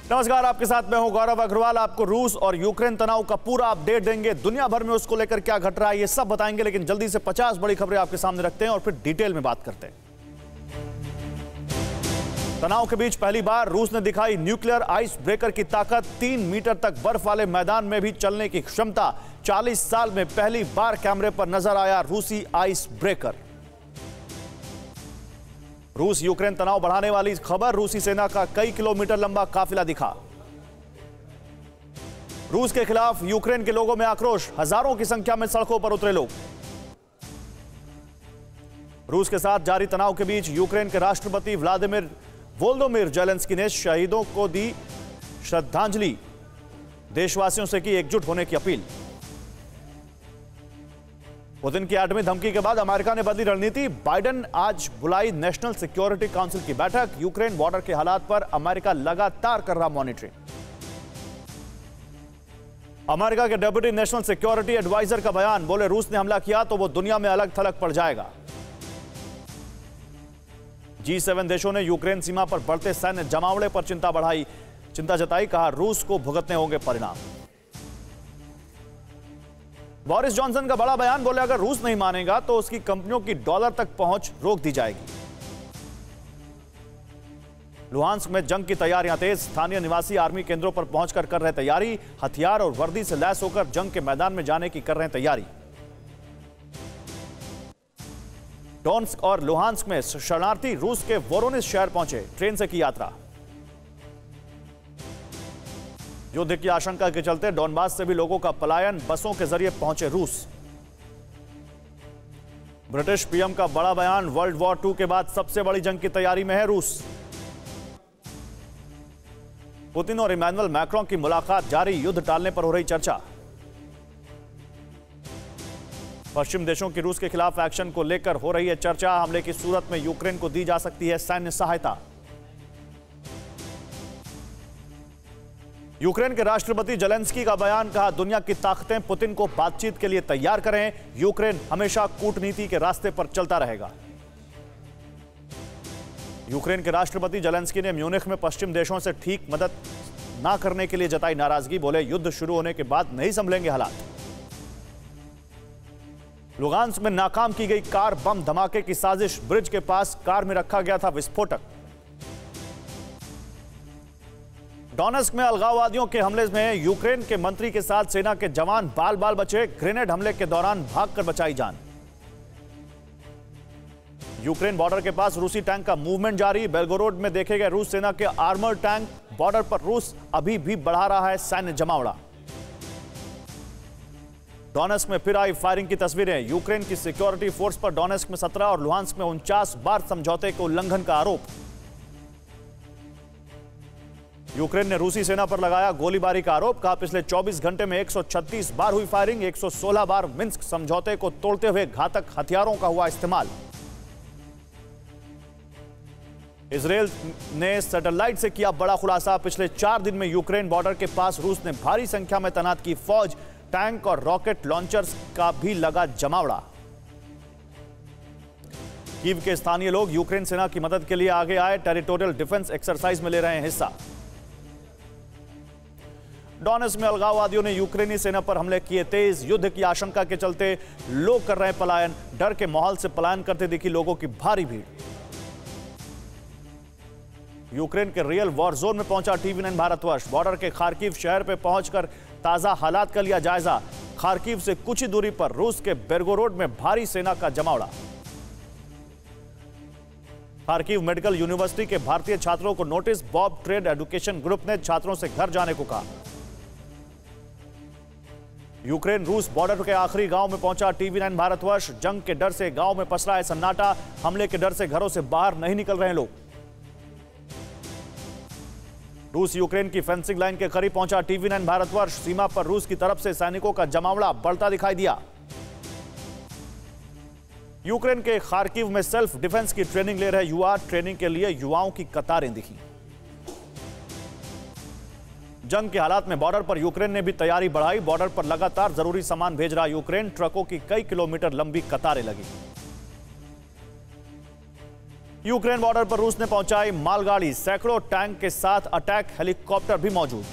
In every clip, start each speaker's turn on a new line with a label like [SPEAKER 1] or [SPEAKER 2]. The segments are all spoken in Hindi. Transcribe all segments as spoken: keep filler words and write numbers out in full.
[SPEAKER 1] नमस्कार, आपके साथ मैं हूं गौरव अग्रवाल। आपको रूस और यूक्रेन तनाव का पूरा अपडेट देंगे। दुनिया भर में उसको लेकर क्या घट रहा है ये सब बताएंगे, लेकिन जल्दी से पचास बड़ी खबरें आपके सामने रखते हैं और फिर डिटेल में बात करते हैं। तनाव के बीच पहली बार रूस ने दिखाई न्यूक्लियर आइस ब्रेकर की ताकत। तीन मीटर तक बर्फ वाले मैदान में भी चलने की क्षमता। चालीस साल में पहली बार कैमरे पर नजर आया रूसी आइस ब्रेकर। रूस यूक्रेन तनाव बढ़ाने वाली खबर। रूसी सेना का कई किलोमीटर लंबा काफिला दिखा। रूस के खिलाफ यूक्रेन के लोगों में आक्रोश। हजारों की संख्या में सड़कों पर उतरे लोग। रूस के साथ जारी तनाव के बीच यूक्रेन के राष्ट्रपति व्लादिमीर वोलोदिमीर जेलेंस्की ने शहीदों को दी श्रद्धांजलि। देशवासियों से की एकजुट होने की अपील। पुतिन की एटमी धमकी के बाद अमेरिका ने बदली रणनीति। बाइडेन आज बुलाई नेशनल सिक्योरिटी काउंसिल की बैठक। यूक्रेन बॉर्डर के हालात पर अमेरिका लगातार कर रहा मॉनिटरिंग। अमेरिका के डेप्यूटी नेशनल सिक्योरिटी एडवाइजर का बयान। बोले रूस ने हमला किया तो वो दुनिया में अलग थलग पड़ जाएगा। जी सेवन देशों ने यूक्रेन सीमा पर बढ़ते सैन्य जमावड़े पर चिंता बढ़ाई चिंता जताई। कहा रूस को भुगतने होंगे परिणाम। बोरिस जॉनसन का बड़ा बयान। बोले अगर रूस नहीं मानेगा तो उसकी कंपनियों की डॉलर तक पहुंच रोक दी जाएगी। लुहांस्क में जंग की तैयारियां तेज। स्थानीय निवासी आर्मी केंद्रों पर पहुंचकर कर रहे तैयारी। हथियार और वर्दी से लैस होकर जंग के मैदान में जाने की कर रहे तैयारी। डोनेट्स्क और लुहांस्क में शरणार्थी रूस के वोरोनिस शहर पहुंचे। ट्रेन से की यात्रा। युद्ध की आशंका के चलते डोनबास से भी लोगों का पलायन। बसों के जरिए पहुंचे रूस। ब्रिटिश पीएम का बड़ा बयान। वर्ल्ड वॉर टू के बाद सबसे बड़ी जंग की तैयारी में है रूस। पुतिन और इमैनुअल मैक्रों की मुलाकात जारी। युद्ध टालने पर हो रही चर्चा। पश्चिम देशों की रूस के खिलाफ एक्शन को लेकर हो रही है चर्चा। हमले की सूरत में यूक्रेन को दी जा सकती है सैन्य सहायता। यूक्रेन के राष्ट्रपति जेलेंस्की का बयान। कहा दुनिया की ताकतें पुतिन को बातचीत के लिए तैयार करें। यूक्रेन हमेशा कूटनीति के रास्ते पर चलता रहेगा। यूक्रेन के राष्ट्रपति जेलेंस्की ने म्यूनिख में पश्चिम देशों से ठीक मदद ना करने के लिए जताई नाराजगी। बोले युद्ध शुरू होने के बाद नहीं संभलेंगे हालात। लुगांस्क में नाकाम की गई कार बम धमाके की साजिश। ब्रिज के पास कार में रखा गया था विस्फोटक। डोनेट्स्क में अलगाववादियों के हमले में यूक्रेन के मंत्री के साथ सेना के जवान बाल बाल बचे। ग्रेनेड हमले के दौरान भागकर बचाई जान। यूक्रेन बॉर्डर के पास रूसी टैंक का मूवमेंट जारी। बेलगोरोड में देखे गए रूस सेना के आर्मर टैंक। बॉर्डर पर रूस अभी भी बढ़ा रहा है सैन्य जमावड़ा। डोनेट्स्क में फिर आई फायरिंग की तस्वीरें। यूक्रेन की सिक्योरिटी फोर्स पर डोनेट्स्क में सत्रह और लुहांस्क में उनचास बार समझौते के उल्लंघन का आरोप। यूक्रेन ने रूसी सेना पर लगाया गोलीबारी का आरोप। कहा पिछले चौबीस घंटे में एक सौ छत्तीस बार हुई फायरिंग। एक सौ सोलह बार मिन्स्क समझौते को तोड़ते हुए घातक हथियारों का हुआ इस्तेमाल। इजरायल ने सैटेलाइट से किया बड़ा खुलासा। पिछले चार दिन में यूक्रेन बॉर्डर के पास रूस ने भारी संख्या में तैनात की फौज। टैंक और रॉकेट लॉन्चर्स का भी लगा जमावड़ा। कीव के स्थानीय लोग यूक्रेन सेना की मदद के लिए आगे आए। टेरिटोरियल डिफेंस एक्सरसाइज में ले रहे हैं हिस्सा। डोनेट्स्क में अलगाववादियों ने यूक्रेनी सेना पर हमले किए तेज। युद्ध की आशंका के चलते लोग कर रहे हैं पलायन। डर के माहौल से पलायन करते दिखी लोगों की भारी भीड़। यूक्रेन के रियल वॉर जोन में पहुंचा टीवी नाइन भारतवर्ष। बॉर्डर के खार्किव शहर पर पहुंचकर ताजा हालात का लिया जायजा। खार्किव से कुछ ही दूरी पर रूस के बेलगोरोड में भारी सेना का जमावड़ा। खार्किव मेडिकल यूनिवर्सिटी के भारतीय छात्रों को notice. Bob Trade education group ने छात्रों से घर जाने को कहा। यूक्रेन रूस बॉर्डर के आखिरी गांव में पहुंचा टीवी नाइन भारतवर्ष। जंग के डर से गांव में पसरा है सन्नाटा। हमले के डर से घरों से बाहर नहीं निकल रहे लोग। रूस यूक्रेन की फेंसिंग लाइन के करीब पहुंचा टीवी नाइन भारतवर्ष। सीमा पर रूस की तरफ से सैनिकों का जमावड़ा बढ़ता दिखाई दिया। यूक्रेन के खार्किव में सेल्फ डिफेंस की ट्रेनिंग ले रहे युवा। ट्रेनिंग के लिए युवाओं की कतारें दिखी। जंग के हालात में बॉर्डर पर यूक्रेन ने भी तैयारी बढ़ाई। बॉर्डर पर लगातार जरूरी सामान भेज रहा यूक्रेन। ट्रकों की कई किलोमीटर लंबी कतारें लगी। यूक्रेन बॉर्डर पर रूस ने पहुंचाई मालगाड़ी, सैकड़ों टैंक के साथ अटैक हेलीकॉप्टर भी मौजूद।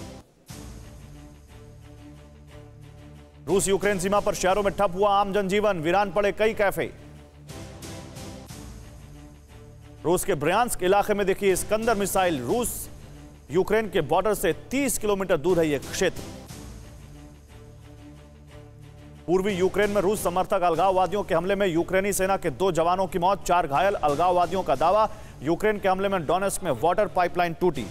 [SPEAKER 1] रूस यूक्रेन सीमा पर शहरों में ठप हुआ आम जनजीवन, वीरान पड़े कई कैफे। रूस के ब्रयांस्क इलाके में देखिए स्कंदर मिसाइल। रूस यूक्रेन के बॉर्डर से तीस किलोमीटर दूर है यह क्षेत्र। पूर्वी यूक्रेन में रूस समर्थक अलगाववादियों के हमले में यूक्रेनी सेना के दो जवानों की मौत, चार घायल। अलगाववादियों का दावा, यूक्रेन के हमले में डोनेस्क में वाटर पाइपलाइन टूटी।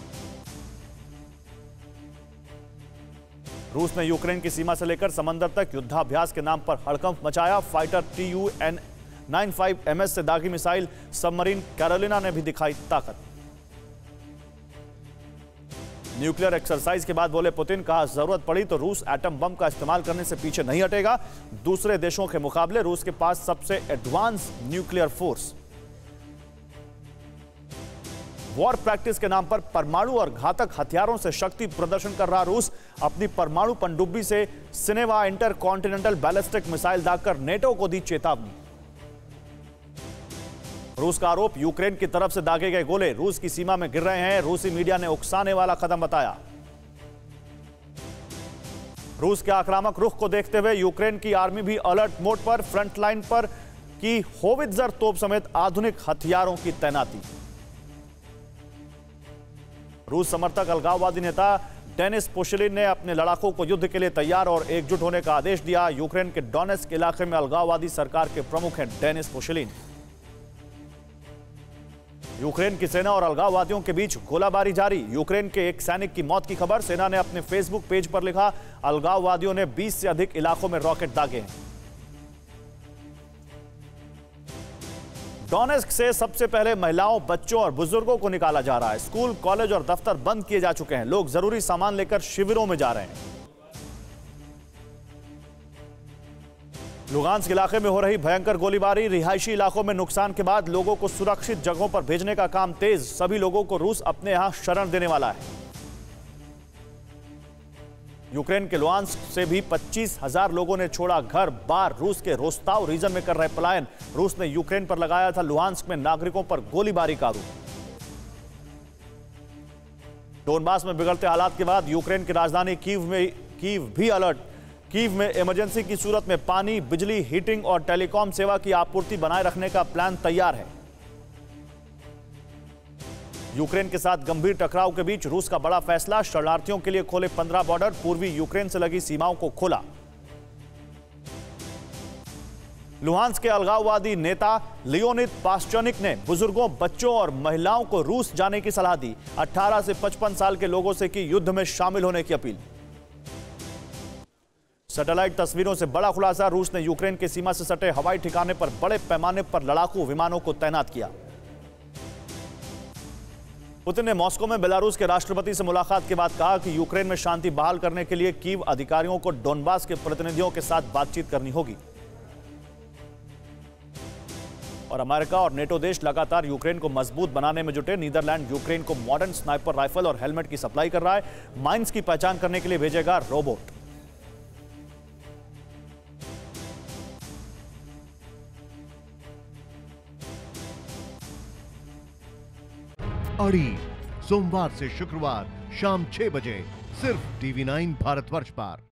[SPEAKER 1] रूस ने यूक्रेन की सीमा से लेकर समंदर तक युद्धाभ्यास के नाम पर हड़कंप मचाया। Fighter T U N nine five M S से दागी मिसाइल सबमरीन कैरोलिना ने भी दिखाई ताकत। न्यूक्लियर एक्सरसाइज के बाद बोले पुतिन, कहा जरूरत पड़ी तो रूस एटम बम का इस्तेमाल करने से पीछे नहीं हटेगा। दूसरे देशों के मुकाबले रूस के पास सबसे advance nuclear force. War practice के नाम पर परमाणु और घातक हथियारों से शक्ति प्रदर्शन कर रहा रूस अपनी परमाणु पनडुब्बी से Sineva inter continental ballistic missile दागकर नेटो को दी चेतावनी। रूस का आरोप, यूक्रेन की तरफ से दागे गए गोले रूस की सीमा में गिर रहे हैं। रूसी मीडिया ने उकसाने वाला कदम बताया। रूस के आक्रामक रुख को देखते हुए यूक्रेन की आर्मी भी अलर्ट मोड पर, फ्रंटलाइन पर की होवित्जर तोप समेत आधुनिक हथियारों की तैनाती। रूस समर्थक अलगाववादी नेता डेनिस पुशलिन ने अपने लड़ाकों को युद्ध के लिए तैयार और एकजुट होने का आदेश दिया। यूक्रेन के डोनेस्क इलाके में अलगाववादी सरकार के प्रमुख हैं डेनिस पुशलिन। यूक्रेन की सेना और अलगाववादियों के बीच गोलाबारी जारी। यूक्रेन के एक सैनिक की मौत की खबर, सेना ने अपने फेसबुक पेज पर लिखा, अलगाववादियों ने बीस से अधिक इलाकों में रॉकेट दागे हैं। डोनेस्क से सबसे पहले महिलाओं, बच्चों और बुजुर्गों को निकाला जा रहा है। स्कूल, कॉलेज और दफ्तर बंद किए जा चुके हैं। लोग जरूरी सामान लेकर शिविरों में जा रहे हैं। लुगांस्क इलाके में हो रही भयंकर गोलीबारी, रिहायशी इलाकों में नुकसान के बाद लोगों को सुरक्षित जगहों पर भेजने का काम तेज। सभी लोगों को रूस अपने यहां शरण देने वाला है। यूक्रेन के लुहांस्क से भी पच्चीस हजार लोगों ने छोड़ा घर बार। रूस के रोस्ताव रीजन में कर रहे पलायन। रूस ने यूक्रेन पर लगाया था लुहांस्क में नागरिकों पर गोलीबारी का आरोप। डोनबास में बिगड़ते हालात के बाद यूक्रेन की राजधानी कीव में कीव भी अलर्ट। कीव में इमरजेंसी की सूरत में पानी, बिजली, हीटिंग और टेलीकॉम सेवा की आपूर्ति बनाए रखने का प्लान तैयार है। यूक्रेन के साथ गंभीर टकराव के बीच रूस का बड़ा फैसला, शरणार्थियों के लिए खोले पंद्रह बॉर्डर। पूर्वी यूक्रेन से लगी सीमाओं को खोला। लुहांस्क के अलगाववादी नेता लियोनिद पास्चनिक ने बुजुर्गों, बच्चों और महिलाओं को रूस जाने की सलाह दी। अठारह से पचपन साल के लोगों से की युद्ध में शामिल होने की अपील। सैटेलाइट तस्वीरों से बड़ा खुलासा, रूस ने यूक्रेन की सीमा से सटे हवाई ठिकाने पर बड़े पैमाने पर लड़ाकू विमानों को तैनात किया। पुतिन ने मॉस्को में बेलारूस के राष्ट्रपति से मुलाकात के बाद कहा कि यूक्रेन में शांति बहाल करने के लिए कीव अधिकारियों को डोनबास के प्रतिनिधियों के साथ बातचीत करनी होगी। और अमेरिका और नेटो देश लगातार यूक्रेन को मजबूत बनाने में जुटे। नीदरलैंड यूक्रेन को मॉडर्न स्नाइपर राइफल और हेलमेट की सप्लाई कर रहा है। माइंस की पहचान करने के लिए भेजेगा रोबोट।
[SPEAKER 2] अड़ी सोमवार से शुक्रवार शाम छह बजे सिर्फ टीवी नाइन भारतवर्ष पर।